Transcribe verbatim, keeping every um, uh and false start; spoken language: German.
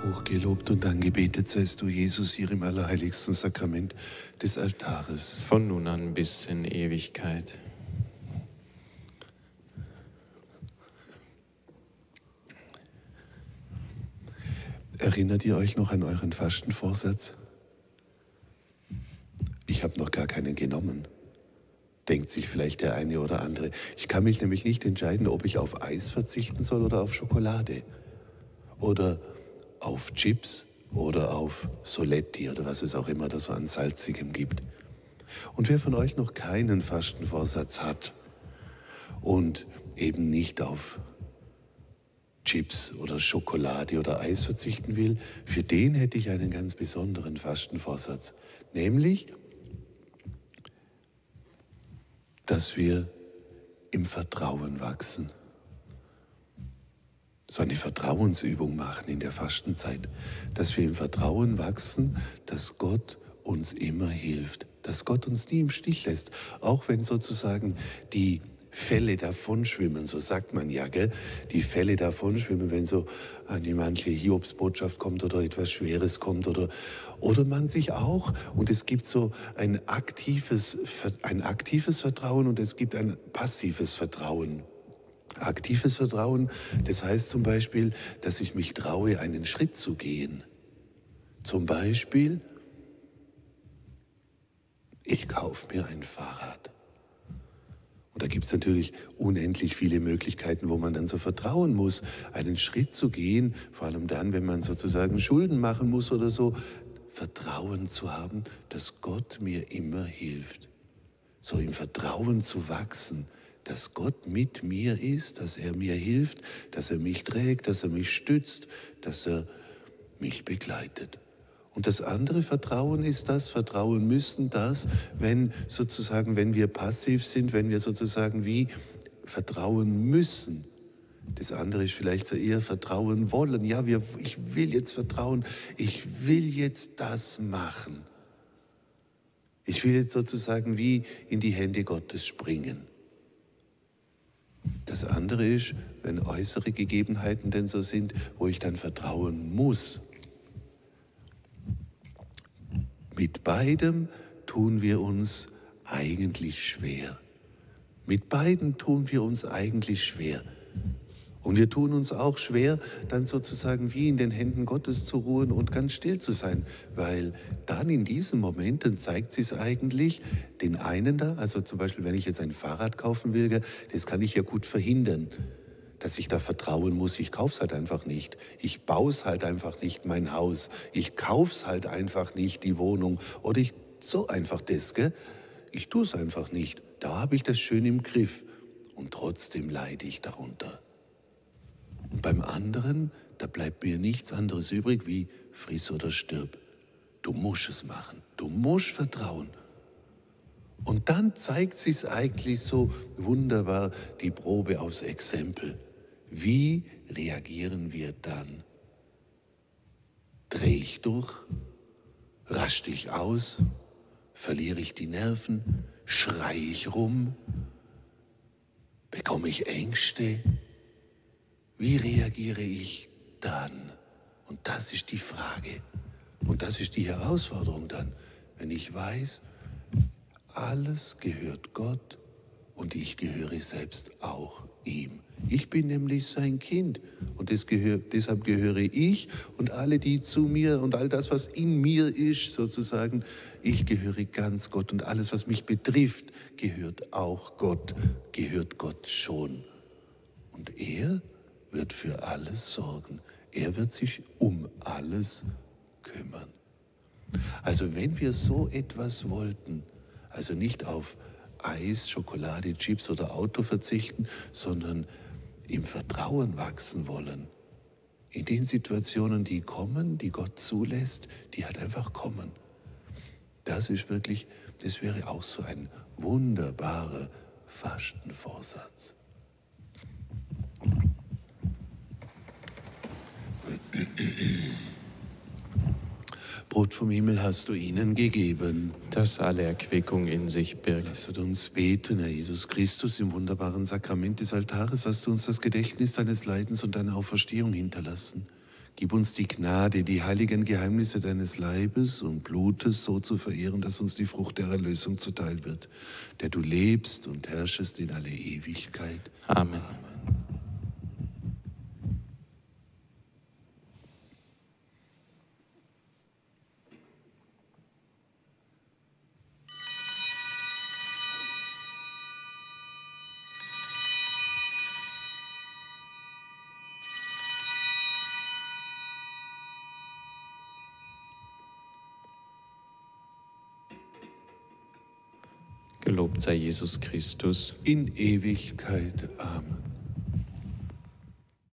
Hochgelobt und angebetet seist du, Jesus, hier im allerheiligsten Sakrament des Altares. Von nun an bis in Ewigkeit. Erinnert ihr euch noch an euren Fastenvorsatz? Ich habe noch gar keinen genommen. Denkt sich vielleicht der eine oder andere. Ich kann mich nämlich nicht entscheiden, ob ich auf Eis verzichten soll oder auf Schokolade. Oder auf Chips oder auf Soletti oder was es auch immer da so an Salzigem gibt. Und wer von euch noch keinen Fastenvorsatz hat und eben nicht auf Chips oder Schokolade oder Eis verzichten will, für den hätte ich einen ganz besonderen Fastenvorsatz. Nämlich, dass wir im Vertrauen wachsen. So eine Vertrauensübung machen in der Fastenzeit, dass wir im Vertrauen wachsen, dass Gott uns immer hilft, dass Gott uns nie im Stich lässt, auch wenn sozusagen die Fälle davonschwimmen, so sagt man ja, gell? Die Fälle davonschwimmen, wenn so eine manche Hiobsbotschaft kommt oder etwas Schweres kommt oder, oder man sich auch, und es gibt so ein aktives, ein aktives Vertrauen und es gibt ein passives Vertrauen. Aktives Vertrauen, das heißt zum Beispiel, dass ich mich traue, einen Schritt zu gehen. Zum Beispiel, ich kaufe mir ein Fahrrad. Und da gibt es natürlich unendlich viele Möglichkeiten, wo man dann so vertrauen muss, einen Schritt zu gehen, vor allem dann, wenn man sozusagen Schulden machen muss oder so, Vertrauen zu haben, dass Gott mir immer hilft. So im Vertrauen zu wachsen, dass Gott mit mir ist, dass er mir hilft, dass er mich trägt, dass er mich stützt, dass er mich begleitet. Und das andere Vertrauen ist das, Vertrauen müssen das, wenn sozusagen, wenn wir passiv sind, wenn wir sozusagen wie vertrauen müssen. Das andere ist vielleicht so eher vertrauen wollen. Ja, wir, ich will jetzt vertrauen, ich will jetzt das machen. Ich will jetzt sozusagen wie in die Hände Gottes springen. Das andere ist, wenn äußere Gegebenheiten denn so sind, wo ich dann vertrauen muss. Mit beidem tun wir uns eigentlich schwer. Mit beiden tun wir uns eigentlich schwer. Und wir tun uns auch schwer, dann sozusagen wie in den Händen Gottes zu ruhen und ganz still zu sein, weil dann in diesen Momenten zeigt sich es eigentlich den einen da, also zum Beispiel, wenn ich jetzt ein Fahrrad kaufen will, das kann ich ja gut verhindern, dass ich da vertrauen muss, ich kaufe es halt einfach nicht. Ich baue es halt einfach nicht, mein Haus. Ich kaufe es halt einfach nicht, die Wohnung. Oder ich, so einfach das, gell? Ich tue es einfach nicht. Da habe ich das schön im Griff. Und trotzdem leide ich darunter. Und beim anderen, da bleibt mir nichts anderes übrig wie friss oder stirb. Du musst es machen. Du musst vertrauen. Und dann zeigt sich's eigentlich so wunderbar, die Probe aufs Exempel. Wie reagieren wir dann? Drehe ich durch? Raste ich aus? Verliere ich die Nerven? Schreie ich rum? Bekomme ich Ängste? Wie reagiere ich dann? Und das ist die Frage. Und das ist die Herausforderung dann, wenn ich weiß, alles gehört Gott und ich gehöre selbst auch ihm. Ich bin nämlich sein Kind und das gehört, deshalb gehöre ich und alle, die zu mir und all das, was in mir ist, sozusagen, ich gehöre ganz Gott und alles, was mich betrifft, gehört auch Gott, gehört Gott schon. Und er wird für alles sorgen. Er wird sich um alles kümmern. Also wenn wir so etwas wollten, also nicht auf Eis, Schokolade, Chips oder Auto verzichten, sondern im Vertrauen wachsen wollen. In den Situationen, die kommen, die Gott zulässt, die halt einfach kommen. Das ist wirklich, das wäre auch so ein wunderbarer Fastenvorsatz. Brot vom Himmel hast du ihnen gegeben, das alle Erquickung in sich birgt. Lasset uns beten, Herr Jesus Christus, im wunderbaren Sakrament des Altares hast du uns das Gedächtnis deines Leidens und deiner Auferstehung hinterlassen. Gib uns die Gnade, die heiligen Geheimnisse deines Leibes und Blutes so zu verehren, dass uns die Frucht der Erlösung zuteil wird, der du lebst und herrschest in alle Ewigkeit. Amen. Gelobt sei Jesus Christus. In Ewigkeit. Amen.